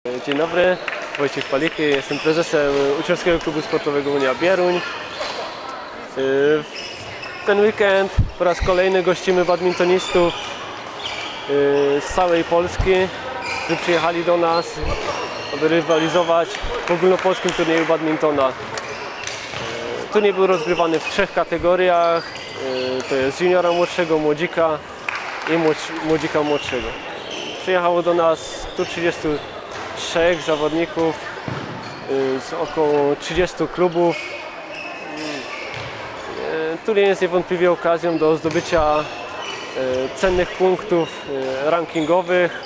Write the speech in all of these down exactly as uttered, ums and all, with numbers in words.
Dzień dobry, Wojciech Palicki, jestem prezesem Uczniowskiego Klubu Sportowego Unia Bieruń. Ten weekend po raz kolejny gościmy badmintonistów z całej Polski, którzy przyjechali do nas, aby rywalizować w ogólnopolskim turnieju badmintona. Turniej był rozgrywany w trzech kategoriach, to jest juniora młodszego, młodzika i młodzika młodszego. Przyjechało do nas stu trzydziestu trzech zawodników z około trzydziestu klubów. Turniej jest niewątpliwie okazją do zdobycia cennych punktów rankingowych.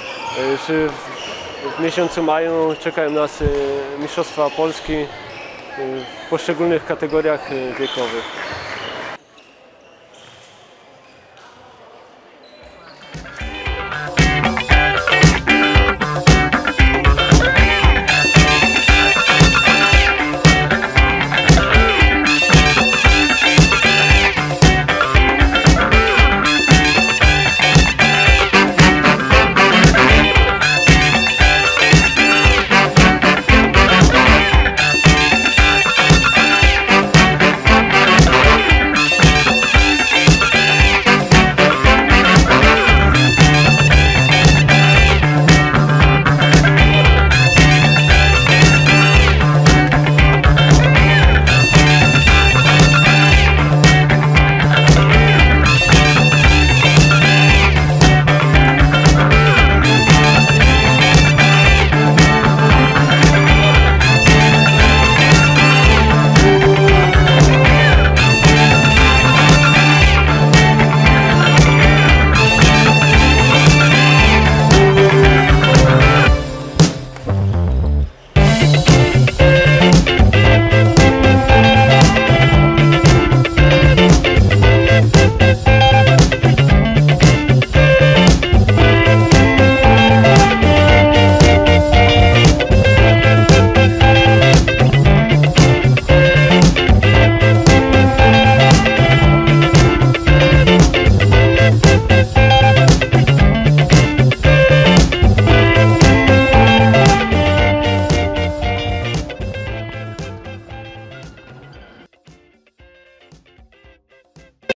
W miesiącu maju czekają nas Mistrzostwa Polski w poszczególnych kategoriach wiekowych.